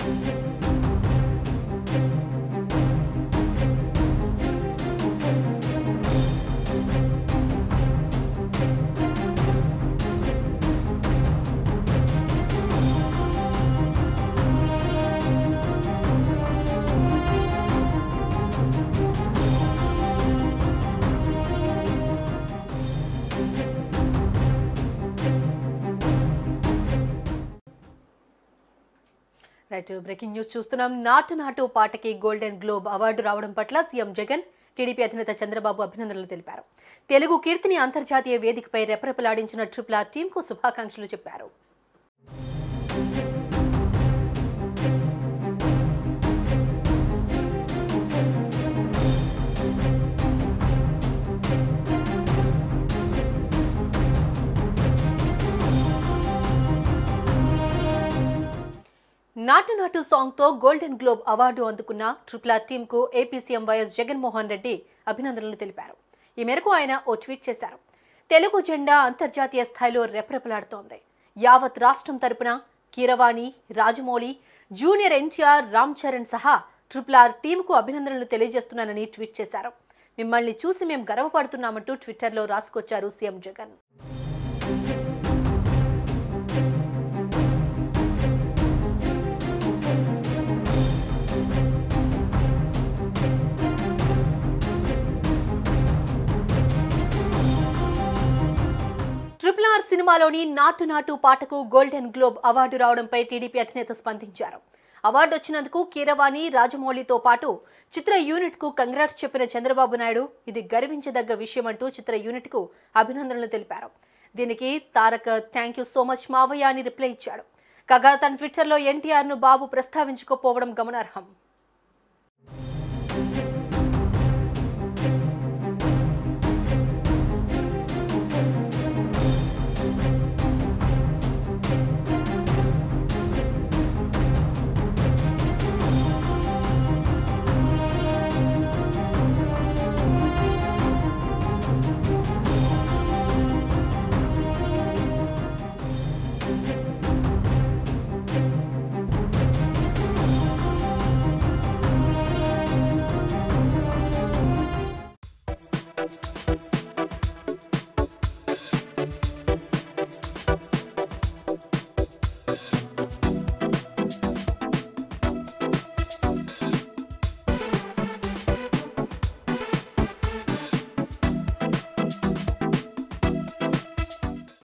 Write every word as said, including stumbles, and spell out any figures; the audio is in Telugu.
రైట్ బ్రేకింగ్ న్యూస్ చూస్తున్నాం. నాటు నాటు పాటకి గోల్డెన్ గ్లోబ్ అవార్డు రావడం పట్ల సీఎం జగన్ టీడీపీ అధినేత చంద్రబాబు అభినందనలు తెలిపారు. తెలుగు కీర్తిని అంతర్జాతీయ వేదికపై రెపరెపలాడించిన ట్రిపుల్ ఆర్ టీంకు శుభాకాంక్షలు చెప్పారు. నాటు నాటు సాంగ్ తో గోల్డెన్ గ్లోబ్ అవార్డు అందుకున్న ట్రిపుల్ ఆర్ టీమ్ కు AP CM YS Jaganmohan Reddy అభినందనలు తెలిపారు. ఈ మేరకు ఆయన ఓ ట్వీట్ చేశారు. తెలుగు జెండా అంతర్జాతీయ స్థాయిలో రెపరెపలాడుతోంది. యావత్ రాష్ట్రం తరపున కీరవాణి, రాజమౌళి, జూనియర్ ఎన్టీఆర్, రామ్చరణ్ సహా ట్రిపుల్ ఆర్ టీమ్ కు అభినందనలు తెలియజేస్తున్నానని ట్వీట్ చేశారు. మిమ్మల్ని చూసి మేము గర్వపడుతున్నామంటూ ట్విట్టర్లో రాసుకొచ్చారు సీఎం జగన్. ట్రిపుల్ ఆర్ సినిమాలోని నాటు నాటు పాటకు గోల్డెన్ గ్లోబ్ అవార్డు రావడంపై టీడీపీ అధినేత స్పందించారు. అవార్డు వచ్చినందుకు కీరవాణి, రాజమౌళితో పాటు చిత్ర యూనిట్ కు కంగ్రాట్స్ చెప్పిన చంద్రబాబు నాయుడు ఇది గర్వించదగ్గ విషయమంటూ చిత్ర యూనిట్ కు అభినందనలు తెలిపారు. దీనికి Tarak thank you so much మావయ్య అని రిప్లై ఇచ్చాడు. కాగా తన ట్విట్టర్లో ఎన్టీఆర్ ను బాబు ప్రస్తావించుకోపోవడం గమనార్హం. Thank you.